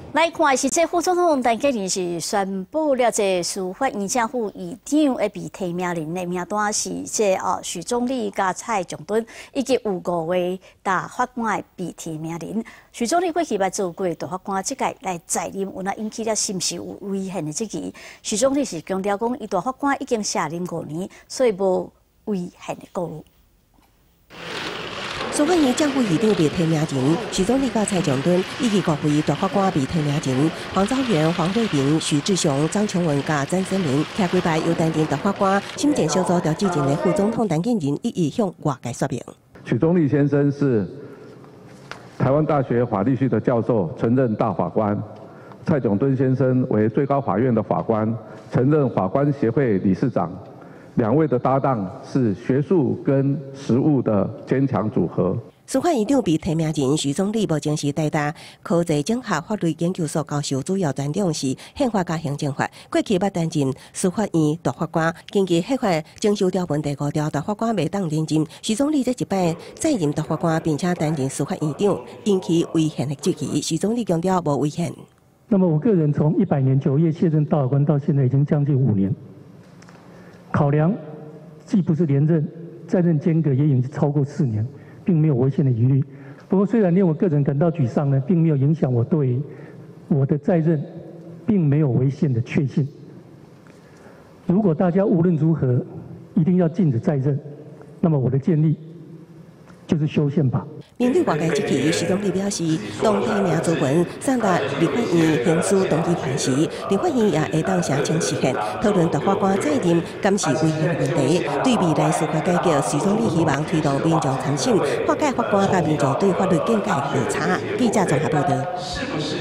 来看是这副总统陈建仁是宣布了，这司法院正副院长会被提名人的名单是许宗理加蔡仲敦，以及有5位大法官的被提名人。许宗理过去捌做过大法官，这届来在任，有哪引起了是毋是有危险的质疑？许宗理是强调讲，伊大法官已经卸任5年，所以无危险的顾虑。 司法院正副院长被提名人，许宗理、蔡仲敦以及5位大法官被提名人，黄昭元、黄惠平、许志雄、张琼文甲詹森明，徛几摆又担任大法官。新建小组调制前的副总统陈建仁一一向外界说明。 许宗理先生是台湾大学法律系的教授，曾任大法官；蔡仲敦先生为最高法院的法官，曾任法官协会理事长。 2位的搭档是学术跟实务的坚强组合。 司法院长被提名人许宗理目前是台大科技整合法律研究所教授，主要专长是宪法加行政法。过去捌担任司法院大法官，根据宪法征收条文第5条，大法官未当连任。许宗理这一摆再任大法官，并且担任司法院长，引起危险的质疑。许宗理强调无危险。 那么我个人从100年9月卸任大法官到现在已经将近5年。 考量既不是连任，在任间隔也已经超过4年，并没有违宪的疑虑。不过，虽然令我个人感到沮丧呢，并没有影响我对我的在任并没有违宪的确信。如果大家无论如何一定要禁止在任，那么我的建议就是修宪法。 面对外界质疑，许宗理表示，当提名资源送达立法院行使登记办时，立法院也会当详情实现讨论大法官在任敢是违宪问题。对未来司法改革，许宗理希望推动民众参审，化解法官甲民众对法律见解落差。记者综合报道。